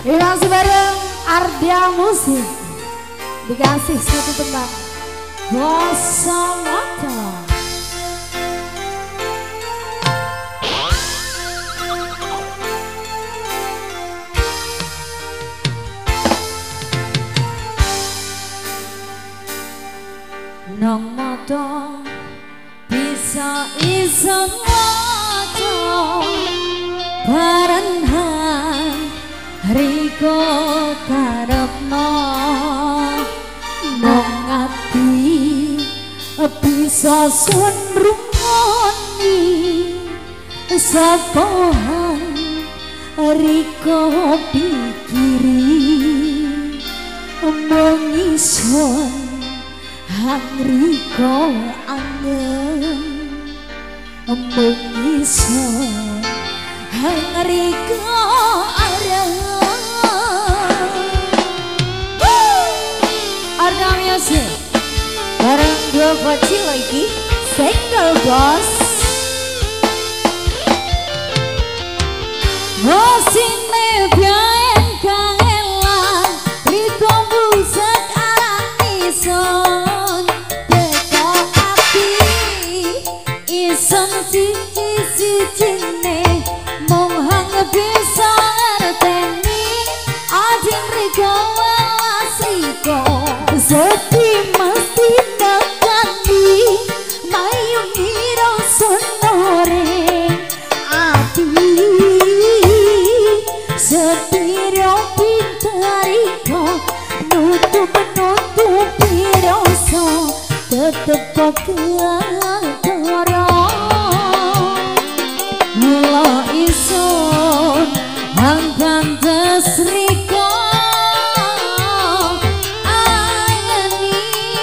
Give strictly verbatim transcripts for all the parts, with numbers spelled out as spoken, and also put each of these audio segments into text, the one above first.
Dikasih bareng Ardia Musik. Dikasih satu tembang Boso Motor. Nong moto bisa ison moto parenhan riko karepno nong ati bisa sun rumoni sepohan riko pikiri mengison Riko angin mengiso Riko arang Arda Music bareng dua bocil lagi single bos Mosine biayen kangelan Riko busak aran ison siji-sijine mung hang bisa ngerteni ajeng riko welas riko sedih mesti nekani mayungi rasa noreng ati sedih pinter riko nutup-nutupi rasa tetep keadaan Mula ison hanggan desriko angeni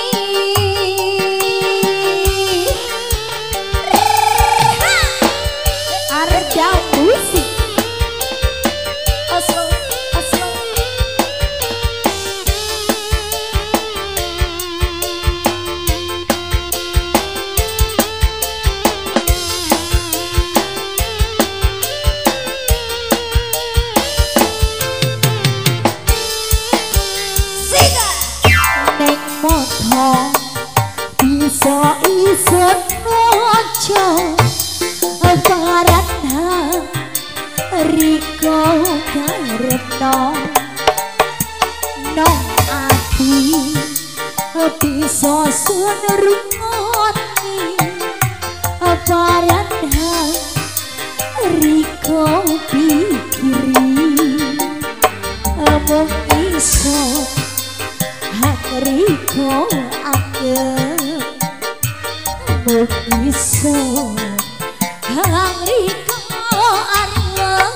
Arda Musik Oslo Oslo bisa ison mojo paratna riko karepno nong ati bisa sun rungoni paratna riko pikiri mung iso Riko angin Mukiso Hang Riko arang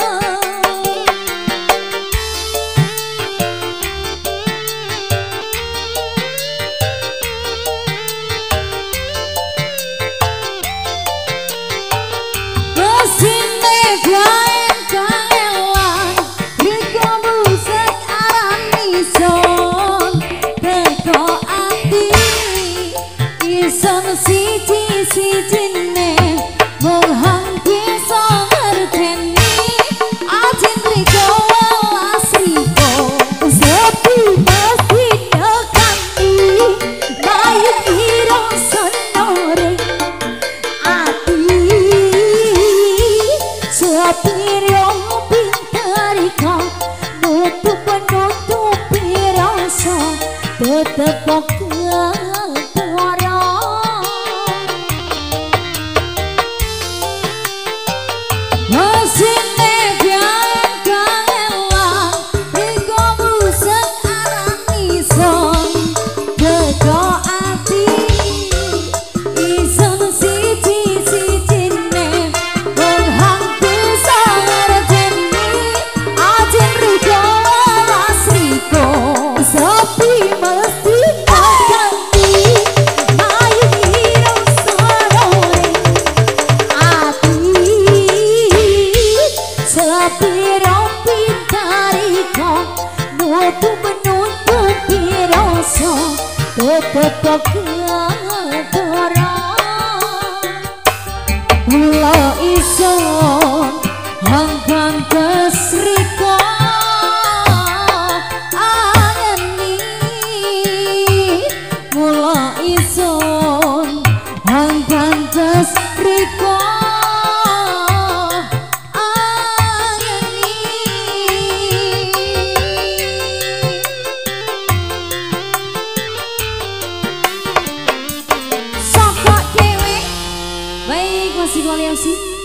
Kesini gaen kangelan Riko buset aran ison Ison siji-sijine mung hang bisa ngerteni ajeng riko welas riko sepi mesti nekani mayungi rasa noreng ati sepiro pinter riko nutup-nutupi rasa tetep tetep keadaan mula ison hang pantes riko Swaliasi.